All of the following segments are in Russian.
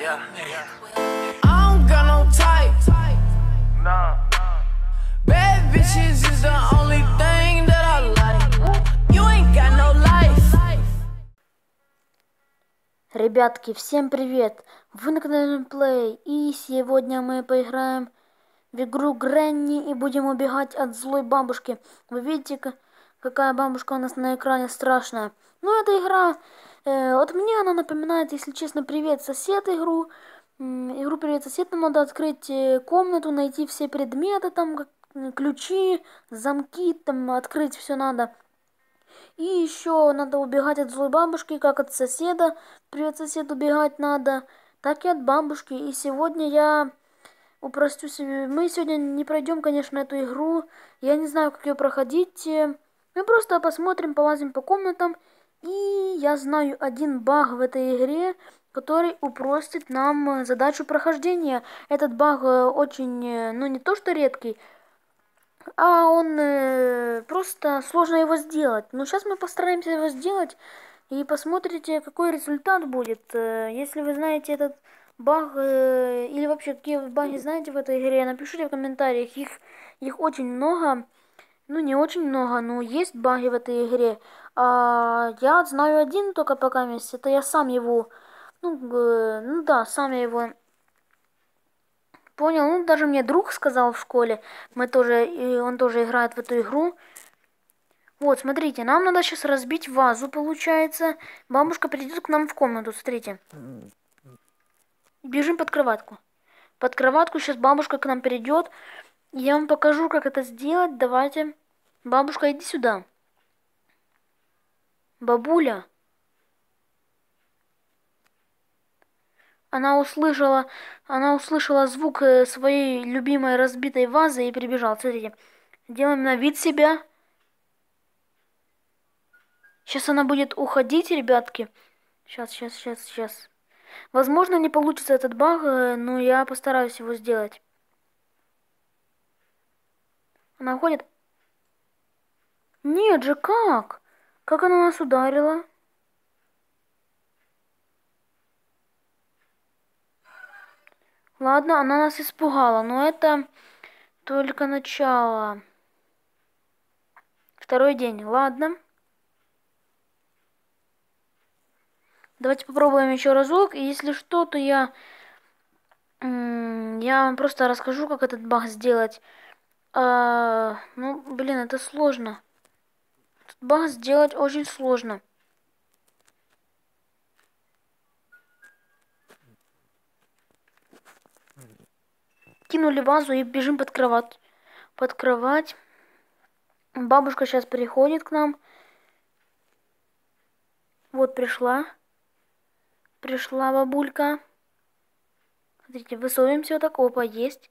I don't got no type. Bad bitches is the only thing that I like. You ain't got no life. Ребятки, всем привет! Вы на канале Play, и сегодня мы поиграем в игру Гренни и будем убегать от злой бабушки. Вы видите, какая бабушка у нас на экране страшная. Ну, эта игра, от меня она напоминает, если честно, Привет, сосед игру. Игру Привет, сосед, нам надо открыть комнату, найти все предметы, там ключи, замки, там открыть все надо. И еще надо убегать от злой бабушки, как от соседа. Привет, сосед, убегать надо, так и от бабушки. И сегодня я упростю себе. Мы сегодня не пройдем, конечно, эту игру. Я не знаю, как ее проходить. Мы просто посмотрим, полазим по комнатам. И я знаю один баг в этой игре, который упростит нам задачу прохождения. Этот баг очень, ну не то что редкий, а он просто сложно его сделать. Но сейчас мы постараемся его сделать и посмотрите, какой результат будет. Если вы знаете этот баг или вообще какие баги знаете в этой игре, напишите в комментариях. Их очень много. Ну, не очень много, но есть баги в этой игре. Я знаю один только пока месяц. Это я сам его... Ну да, сам я его... Понял, ну даже мне друг сказал в школе, он тоже играет в эту игру. Вот, смотрите, нам надо сейчас разбить вазу, получается. Бабушка придет к нам в комнату, смотрите. Бежим под кроватку. Под кроватку сейчас бабушка к нам придет. Я вам покажу, как это сделать. Давайте. Бабушка, иди сюда. Бабуля. Она услышала звук своей любимой разбитой вазы и прибежала. Смотрите, делаем на вид себя. Сейчас она будет уходить, ребятки. Сейчас. Возможно, не получится этот баг, но я постараюсь его сделать. Она уходит? Нет же, как? Как она нас ударила? Ладно, она нас испугала, но это только начало. Второй день, ладно. Давайте попробуем еще разок, и если что, то я вам просто расскажу, как этот баг сделать. Ну, блин, это сложно. Этот баг сделать очень сложно. Кинули вазу и бежим под кровать. Под кровать. Бабушка сейчас приходит к нам. Вот пришла. Пришла бабулька. Смотрите, высовываемся вот так. Опа, есть.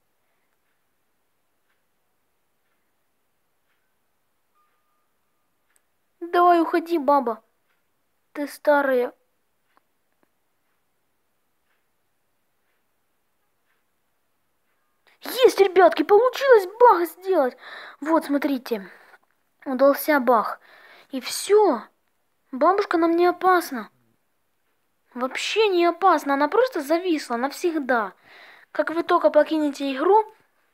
Давай, уходи, баба. Ты старая. Есть, ребятки, получилось баг сделать. Вот, смотрите. Удался баг. И все. Бабушка нам не опасна. Вообще не опасна. Она просто зависла навсегда. Как вы только покинете игру,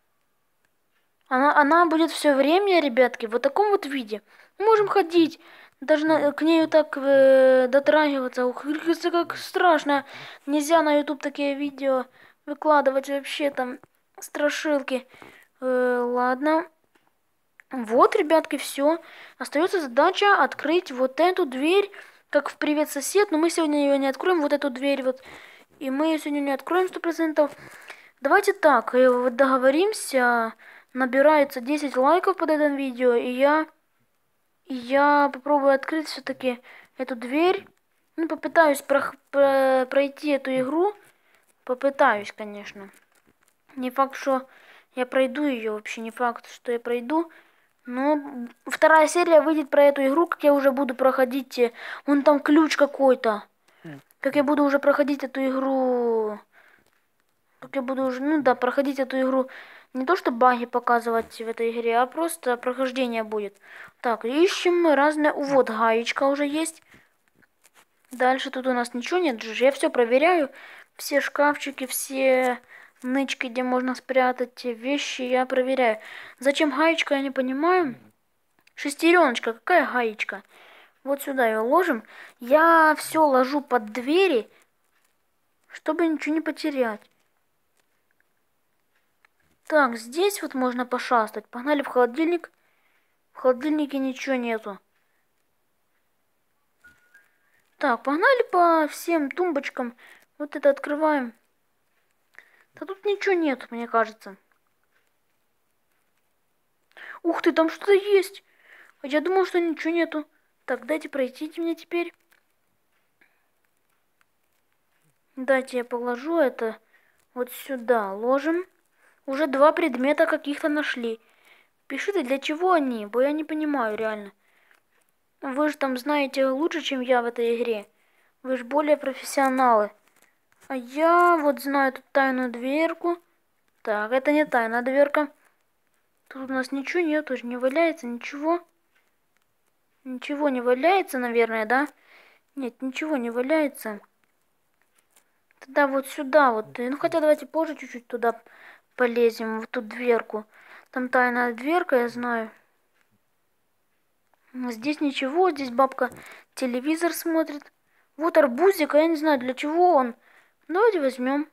она будет все время, ребятки, в вот таком вот виде. Можем ходить. Даже к ней вот так дотрагиваться. Ух, как страшно. Нельзя на YouTube такие видео выкладывать вообще там. Страшилки. Ладно. Вот, ребятки, все. Остается задача открыть вот эту дверь, как в Привет, сосед. Но мы сегодня ее не откроем, вот эту дверь вот. И мы ее сегодня не откроем 100%. Давайте так, договоримся. Набирается 10 лайков под этим видео, и я попробую открыть все-таки эту дверь. Ну, попытаюсь пройти эту игру. Попытаюсь, конечно. Не факт, что я пройду ее, вообще не факт, что я пройду. Но вторая серия выйдет про эту игру, как я уже буду проходить. Вон там ключ какой-то. Как я буду уже проходить эту игру. Как я буду уже, ну да, проходить эту игру. Не то, что баги показывать в этой игре, а просто прохождение будет. Так, ищем разные. Вот, гаечка уже есть. Дальше тут у нас ничего нет же. Я все проверяю. все шкафчики, все нычки, где можно спрятать вещи, я проверяю. Зачем гаечка, я не понимаю. Шестереночка, какая гаечка? Вот сюда ее ложим. Я все ложу под двери, чтобы ничего не потерять. Так, здесь вот можно пошастать. Погнали в холодильник. В холодильнике ничего нету. Так, погнали по всем тумбочкам. Вот это открываем. Да тут ничего нету, мне кажется. Ух ты, там что-то есть. А я думал, что ничего нету. Так, дайте пройти мне теперь. Дайте я положу это вот сюда. Ложим. Уже 2 предмета каких-то нашли. Пишите, для чего они, бо я не понимаю реально. Вы же там знаете лучше, чем я в этой игре. Вы же более профессионалы. А я вот знаю тут тайную дверку. Так, это не тайная дверка. Тут у нас ничего нету, не валяется ничего. Ничего не валяется, наверное, да? Нет, ничего не валяется. Тогда вот сюда вот. Ну хотя давайте позже чуть-чуть туда полезем, в ту дверку. Там тайная дверка, я знаю. Здесь ничего, здесь бабка телевизор смотрит. Вот арбузик, а я не знаю, для чего он. Давайте возьмем.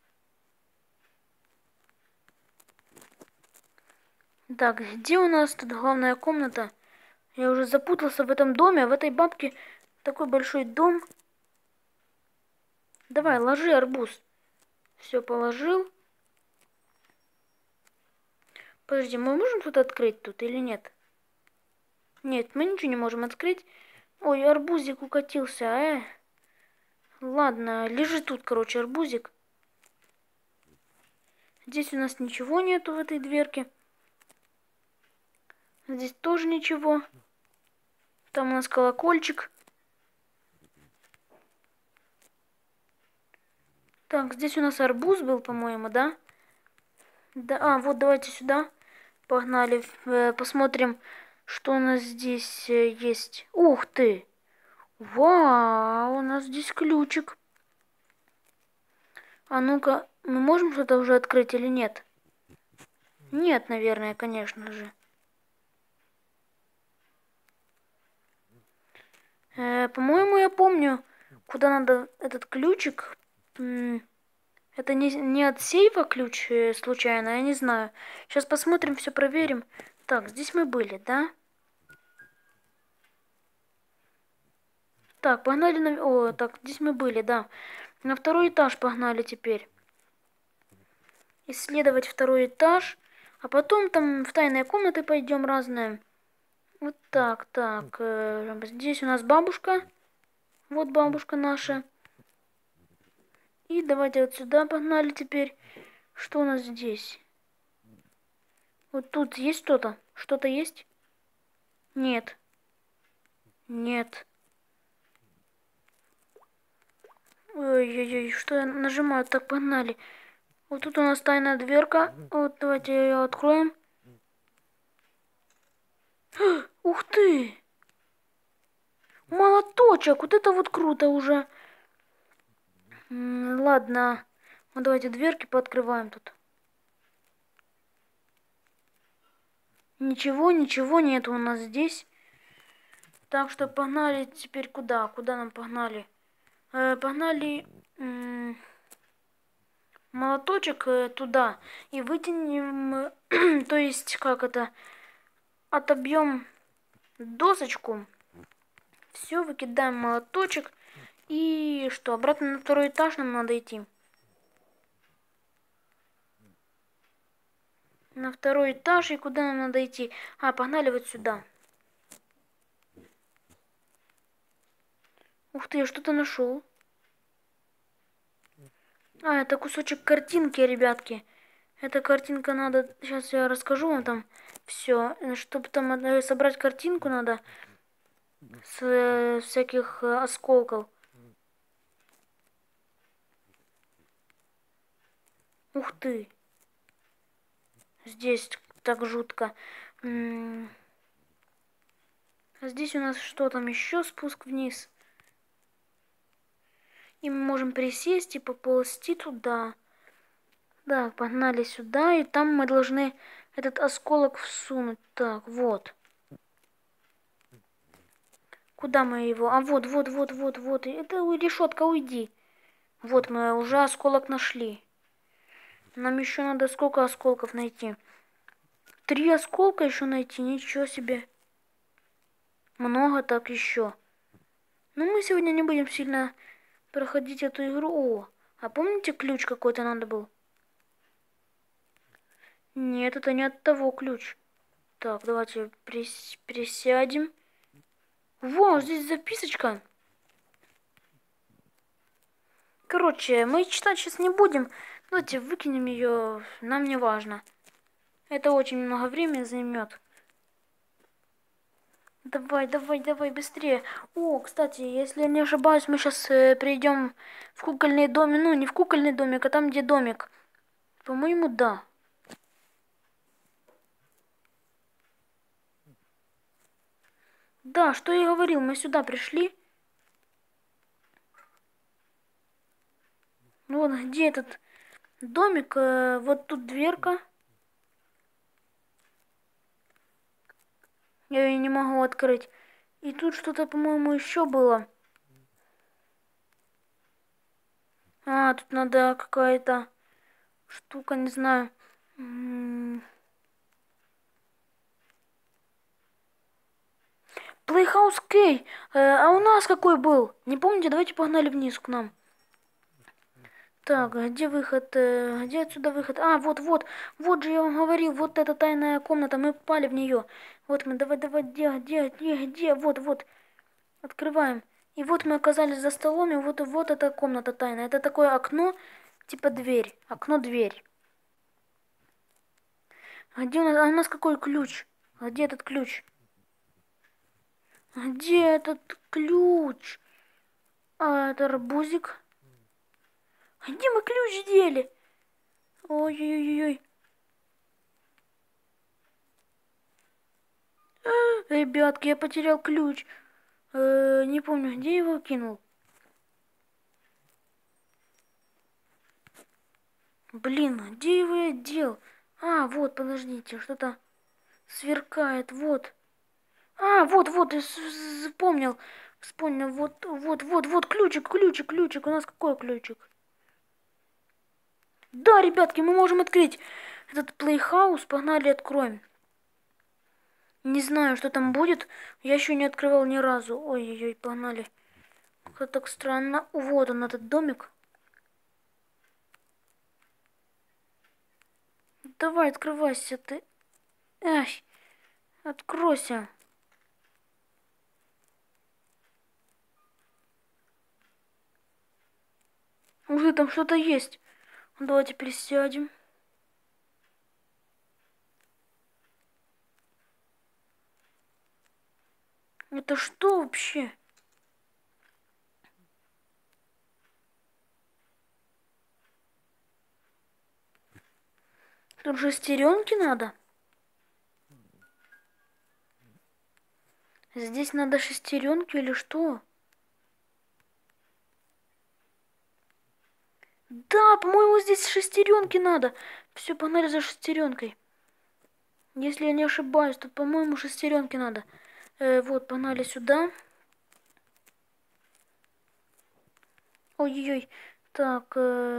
Так, где у нас тут главная комната? Я уже запутался в этом доме, а в этой бабке такой большой дом. Давай, ложи арбуз. Все, положил. Подожди, мы можем что-то открыть тут или нет? Нет, мы ничего не можем открыть. Ой, арбузик укатился, Ладно, лежи тут, короче, арбузик. Здесь у нас ничего нету в этой дверке. Здесь тоже ничего. Там у нас колокольчик. Так, здесь у нас арбуз был, по-моему, да? Да, вот давайте сюда. Погнали, посмотрим, что у нас здесь есть. Ух ты! Вау, у нас здесь ключик. А ну-ка, мы можем что-то уже открыть или нет? Нет, наверное, конечно же. По-моему, я помню, куда надо этот ключик. Это не от сейфа ключ случайно, я не знаю. Сейчас посмотрим, все проверим. Так, здесь мы были, да? Так, погнали на... О, так, здесь мы были, да. На 2-й этаж погнали теперь. Исследовать 2-й этаж. А потом там в тайные комнаты пойдем разные. Вот так, так. Здесь у нас бабушка. Вот бабушка наша. И давайте вот сюда погнали теперь. Что у нас здесь? Вот тут есть что-то? Что-то есть? Нет. Нет. Ой-ой-ой, что я нажимаю? Так, погнали. Вот тут у нас тайная дверка. Вот давайте ее откроем. Ух ты! Молоточек! Вот это вот круто уже. Ладно. Вот давайте дверки пооткрываем тут. Ничего, ничего нет у нас здесь. Так что погнали теперь куда? Куда нам погнали? Погнали молоточек туда и вытянем, то есть как это, отобьем досочку. Все, выкидаем молоточек. И что, обратно на 2-й этаж нам надо идти. На 2-й этаж, и куда нам надо идти? Погнали вот сюда. Ух ты, я что-то нашел. Это кусочек картинки, ребятки. Эта картинка надо... Сейчас я расскажу вам там все. Чтобы там собрать картинку надо с всяких осколков. Ух ты. Здесь так жутко. А здесь у нас что там еще? Спуск вниз. И мы можем присесть и поползти туда. Так, погнали сюда, и там мы должны этот осколок всунуть. Так, вот. Куда мы его? А вот. Это решетка, уйди. Вот мы уже осколок нашли. Нам еще надо сколько осколков найти? 3 осколка еще найти, ничего себе. Много так еще. Но мы сегодня не будем сильно проходить эту игру. О, а помните, ключ какой-то надо был? Нет, это не от того ключ. Так, давайте присядем. Во, здесь записочка. Короче, мы читать сейчас не будем. Давайте выкинем ее, нам не важно. Это очень много времени займет. Давай, быстрее. О, кстати, если я не ошибаюсь, мы сейчас перейдем в кукольный домик. Ну, не в кукольный домик, а там, где домик. По-моему, да. Да, что я и говорил, мы сюда пришли. Вот где этот домик. Вот тут дверка. Я ее не могу открыть. И тут что-то, по-моему, еще было. А, тут надо какая-то штука, не знаю. Playhouse Кей. А у нас какой был? Не помните? Давайте погнали вниз к нам. Так, где выход? Где отсюда выход? А, вот же я вам говорил, вот эта тайная комната, мы попали в нее. Вот мы, давай, где? Вот. Открываем. И вот мы оказались за столом, и вот эта комната тайная. Это такое окно, типа дверь. Окно-дверь. А где у нас? А у нас какой ключ? А где этот ключ? Где этот ключ? А, это арбузик. А где мы ключ дели? Ой-ой-ой. Ребятки, я потерял ключ. Не помню, где его кинул. Блин, где его я дел? А, вот, подождите, что-то сверкает, вот. А, вот, я вспомнил. Вот, ключик. У нас какой ключик? Да, ребятки, мы можем открыть этот плейхаус. Погнали, откроем. Не знаю, что там будет. Я еще не открывал ни разу. Ой-ой-ой, погнали. Как так странно. Вот он, этот домик. Давай, открывайся ты. Эх, откройся. Уже там что-то есть. Давайте присядем. Это что вообще? Тут шестеренки надо? Здесь надо шестеренки или что? Да, по-моему, здесь шестеренки надо. Все, погнали за шестеренкой. Если я не ошибаюсь, то, по-моему, шестеренки надо. Вот, погнали сюда. Ой-ой-ой. Так,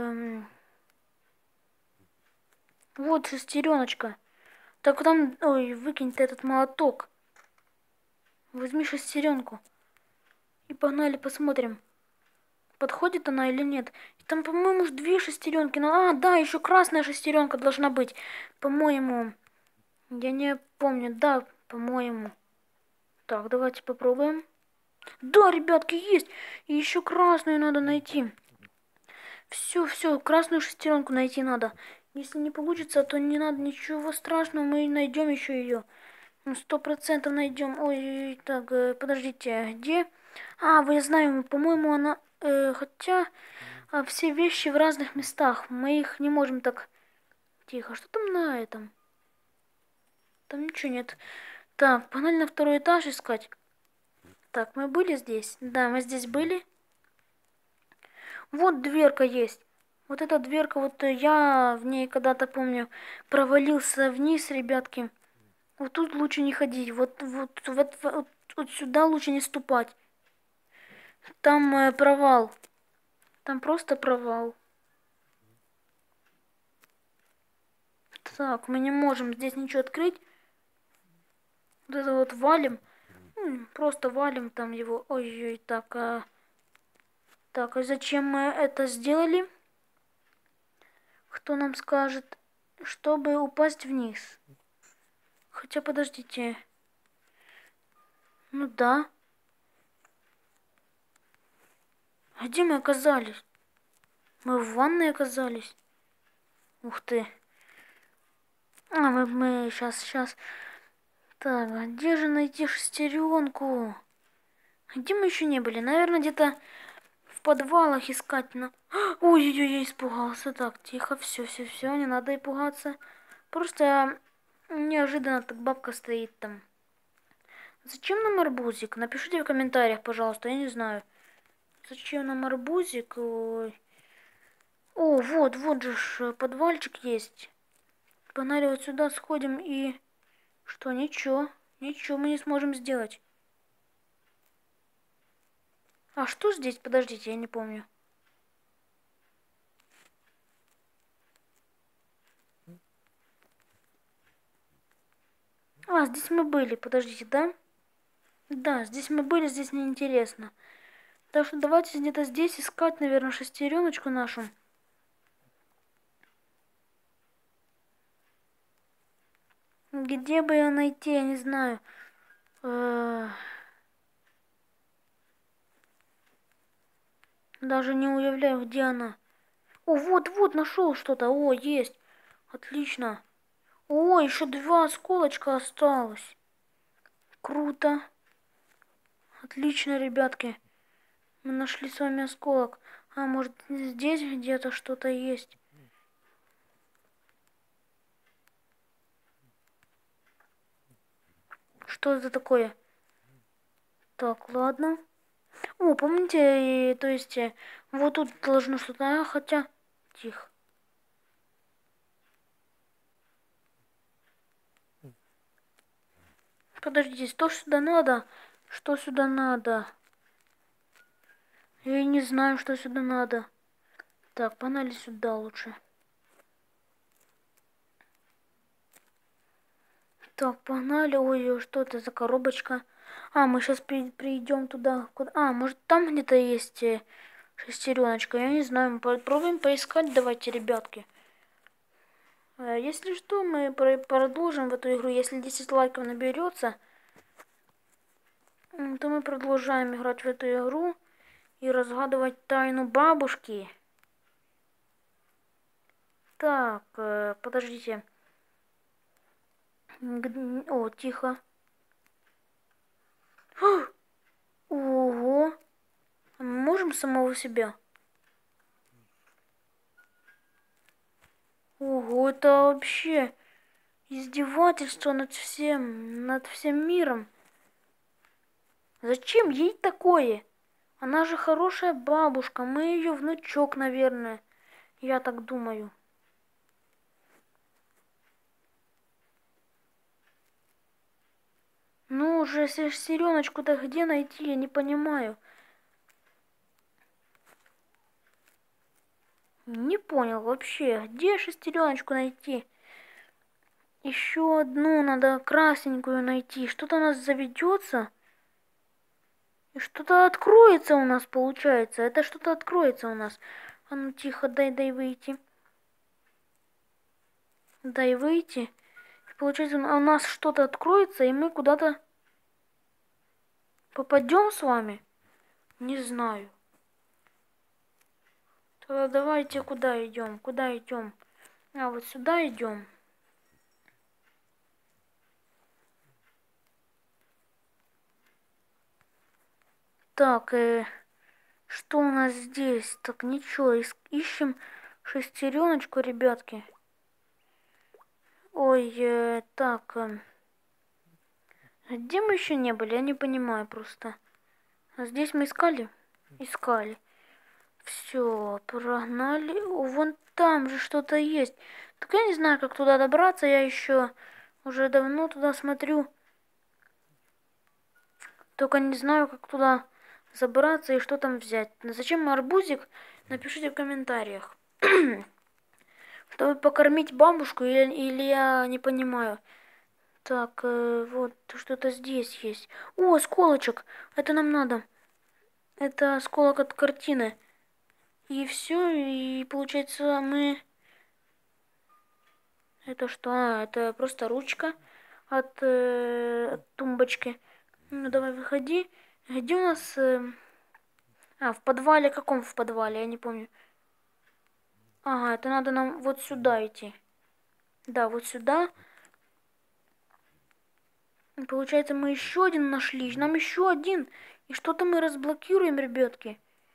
вот шестереночка. Так, там, ой, выкинь ты этот молоток. Возьми шестеренку. И погнали, посмотрим, подходит она или нет. И там, по-моему, 2 шестеренки. А, да, еще красная шестеренка должна быть. По-моему. Я не помню. Да, по-моему. Так, давайте попробуем. Да, ребятки, есть. И еще красную надо найти. Все, красную шестеренку найти надо. Если не получится, то не надо ничего страшного. Мы найдем еще ее. 100% найдем. Ой, так, подождите, где? А, вы знаем, по-моему, она... хотя все вещи в разных местах. Мы их не можем так... Тихо, что там на этом? Там ничего нет. Так, погнали на 2-й этаж искать. Так, мы были здесь? Да, мы здесь были. Вот дверка есть. Вот эта дверка, вот я в ней когда-то, помню, провалился вниз, ребятки. Вот тут лучше не ходить. Вот сюда лучше не ступать. Там провал. Там просто провал. Так, мы не можем здесь ничего открыть. Вот это вот валим. Просто валим там его. Ой-ой, так. Так, а зачем мы это сделали? Кто нам скажет? Чтобы упасть вниз. Хотя, подождите. Ну да. А где мы оказались? Мы в ванной оказались. Ух ты. Мы сейчас. Так, а где же найти шестеренку? Где мы еще не были? Наверное, где-то в подвалах искать. Ой-ой-ой, я испугался. Так, тихо, все, не надо и пугаться. Просто неожиданно так бабка стоит там. Зачем нам арбузик? Напишите в комментариях, пожалуйста, я не знаю. Зачем нам арбузик? Ой. О, вот же ж подвальчик есть. Погнали вот сюда, сходим и... Что, ничего мы не сможем сделать. А что здесь? Подождите, я не помню. А, здесь мы были, подождите, да? Да, здесь мы были, здесь неинтересно. Так что давайте где-то здесь искать, наверное, шестереночку нашу. Где бы ее найти, я не знаю. Даже не уявляю, где она. О, вот, нашел что-то. О, есть. Отлично. О, еще 2 осколочка осталось. Круто. Отлично, ребятки. Мы нашли с вами осколок. А, может, здесь где-то что-то есть. Что это такое? Так, ладно. О, помните, то есть, вот тут должно что-то, хотя... Тихо. Подождите, что сюда надо? Что сюда надо? Я не знаю, что сюда надо. Так, погнали сюда лучше. Так, погнали. Ой, что это за коробочка? А, мы сейчас придем туда. Куда? А, может там где-то есть шестереночка? Я не знаю. Мы попробуем поискать. Давайте, ребятки. Если что, мы продолжим в эту игру. Если 10 лайков наберется, то мы продолжаем играть в эту игру и разгадывать тайну бабушки. Так, подождите. О, тихо. Ого. А мы можем самого себя? Ого, это вообще издевательство над всем миром. Зачем ей такое? Она же хорошая бабушка, мы ее внучок, наверное. Я так думаю. Ну уже шестереночку-то где найти, я не понимаю. Не понял вообще, где шестереночку найти? Еще одну надо красненькую найти. Что-то у нас заведется. И что-то откроется у нас, получается. Это что-то откроется у нас. А ну тихо, дай выйти. Дай выйти. И получается, у нас что-то откроется, и мы куда-то попадем с вами. Не знаю. Тогда давайте куда идем? Куда идем? А, вот сюда идем. Так, что у нас здесь? Так, ничего, ищем шестереночку, ребятки. Ой, так. Где мы еще не были? Я не понимаю просто. А здесь мы искали? Искали. Все, прогнали. Вон там же что-то есть. Так я не знаю, как туда добраться. Я еще уже давно туда смотрю. Только не знаю, как туда забраться и что там взять. Зачем арбузик? Напишите в комментариях. Чтобы покормить бабушку или я не понимаю. Так, вот что-то здесь есть. О, осколочек. Это нам надо. Это осколок от картины. И все, и получается мы... Это что? Это просто ручка от тумбочки. Ну, давай, выходи. Где у нас... в подвале. Каком в подвале? Я не помню. Ага, это надо нам вот сюда идти. Да, вот сюда. Получается, мы еще один нашли. Нам еще один. И что-то мы разблокируем, ребятки.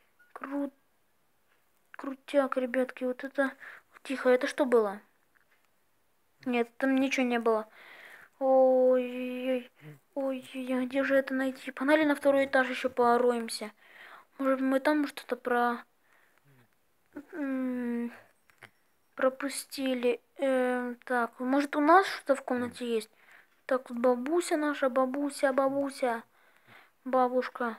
Крутяк, ребятки. Вот это... Тихо, это что было? Нет, там ничего не было. Ой-ой-ой. Ой-ой-ой, где же это найти? Погнали на второй этаж еще пороемся. Может, мы там что-то пропустили. Так, может, у нас что-то в комнате есть? Так, тут бабуся наша, бабуся. Бабушка.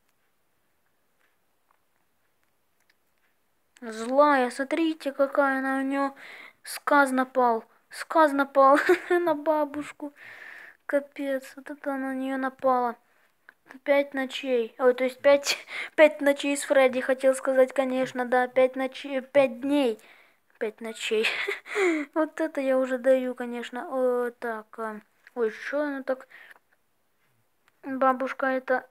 Злая, смотрите, какая она у нее. Сказ напал. Сказ напал на бабушку. Капец, вот это на нее напала. 5 ночей. Ой, то есть 5 ночей с Фредди, хотел сказать, конечно, да. 5 ночей, 5 дней. 5 ночей. Вот это я уже даю, конечно. О, так. Ой, что она так... Бабушка это...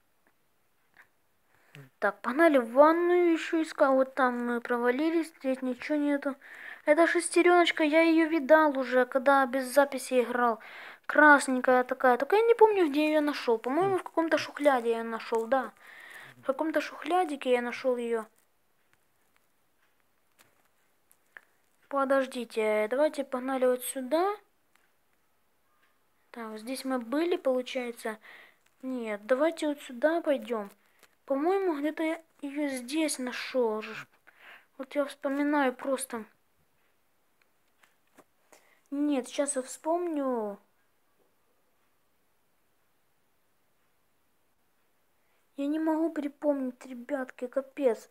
Так, погнали в ванную еще искать. Вот там мы провалились, здесь ничего нету. Это шестереночка, я ее видал уже, когда без записи играл. Красненькая такая. Только я не помню, где я ее нашел. По-моему, в каком-то шухляде я ее нашел, да. В каком-то шухлядике я нашел ее. Подождите, давайте погнали вот сюда. Так, здесь мы были, получается. Нет, давайте вот сюда пойдем. По-моему, где-то я ее здесь нашел. Вот я вспоминаю просто. Нет, сейчас я вспомню. Я не могу припомнить, ребятки, капец.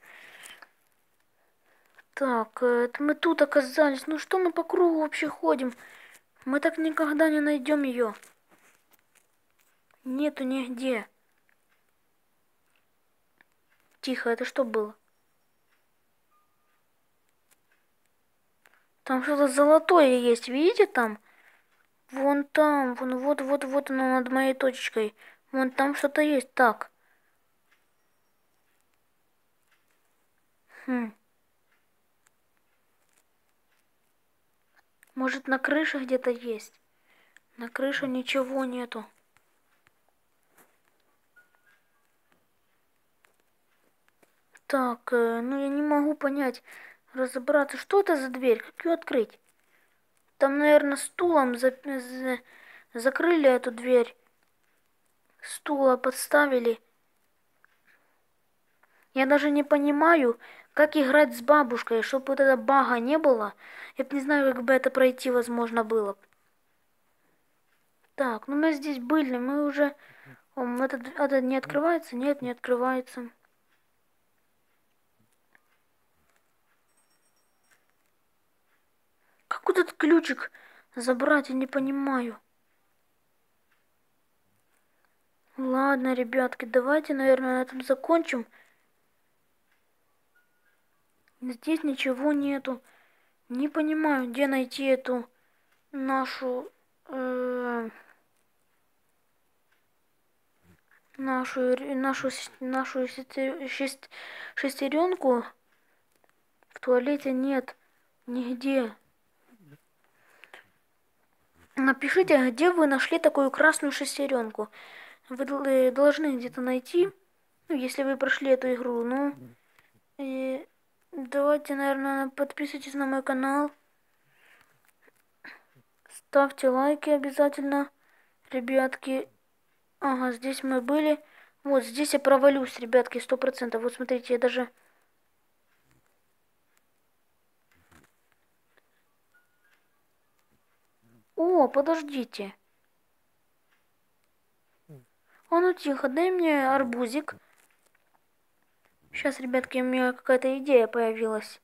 Так, это мы тут оказались. Ну что мы по кругу вообще ходим? Мы так никогда не найдем ее. Нету нигде. Тихо, это что было? Там что-то золотое есть, видите там? Вон там, вот оно над моей точечкой. Вон там что-то есть. Так. Может, на крыше где-то есть? На крыше ничего нету. Так, ну я не могу понять, разобраться, что это за дверь, как ее открыть? Там, наверное, стулом закрыли эту дверь. Стула подставили. Я даже не понимаю, как играть с бабушкой, чтобы вот этого бага не было. Я не знаю, как бы это пройти возможно было. Так, ну мы здесь были, мы уже... Этот не открывается? Нет, не открывается. Как вот этот ключик забрать, я не понимаю. Ладно, ребятки, давайте, наверное, на этом закончим. Здесь ничего нету. Не понимаю, где найти эту нашу... нашу шестеренку. В туалете нет нигде. Напишите, где вы нашли такую красную шестеренку. Вы должны где-то найти, ну, если вы прошли эту игру. Ну, и давайте, наверное, подписывайтесь на мой канал. Ставьте лайки обязательно, ребятки. Ага, здесь мы были. Вот, здесь я провалюсь, ребятки, 100%. Вот, смотрите, я даже Во, подождите. А ну тихо, дай мне арбузик. Сейчас, ребятки, у меня какая-то идея появилась.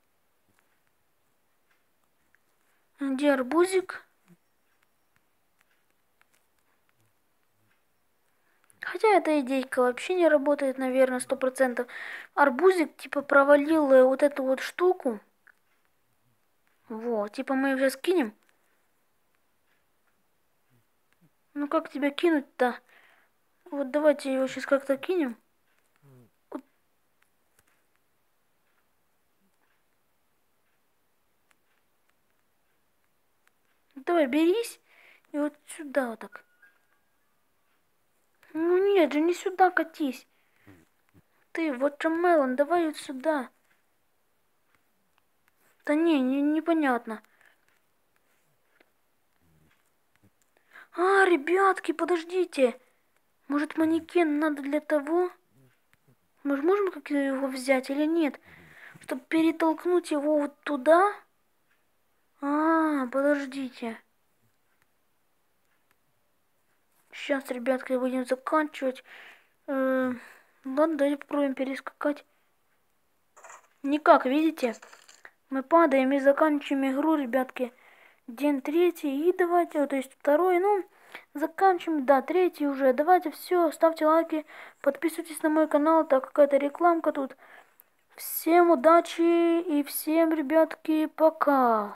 Где арбузик? Хотя эта идейка вообще не работает, наверное, 100%. Арбузик, типа, провалил вот эту вот штуку. Вот, типа, мы ее сейчас кинем. Ну, как тебя кинуть-то? Вот давайте его сейчас как-то кинем. Вот. Давай, берись. И вот сюда вот так. Ну нет же, не сюда катись. Ты, вот Watermelon, давай вот сюда. Да непонятно. А, ребятки, подождите. Может, манекен надо для того? Мы же можем как его взять или нет? Чтобы перетолкнуть его вот туда? А, подождите. Сейчас, ребятки, будем заканчивать. Ладно, давайте попробуем перескакать. Никак, видите? Мы падаем и заканчиваем игру, ребятки. День третий. И давайте, вот, то есть второй, ну, заканчиваем. Да, третий уже. Давайте, все, ставьте лайки, подписывайтесь на мой канал, так какая-то рекламка тут. Всем удачи и всем, ребятки, пока.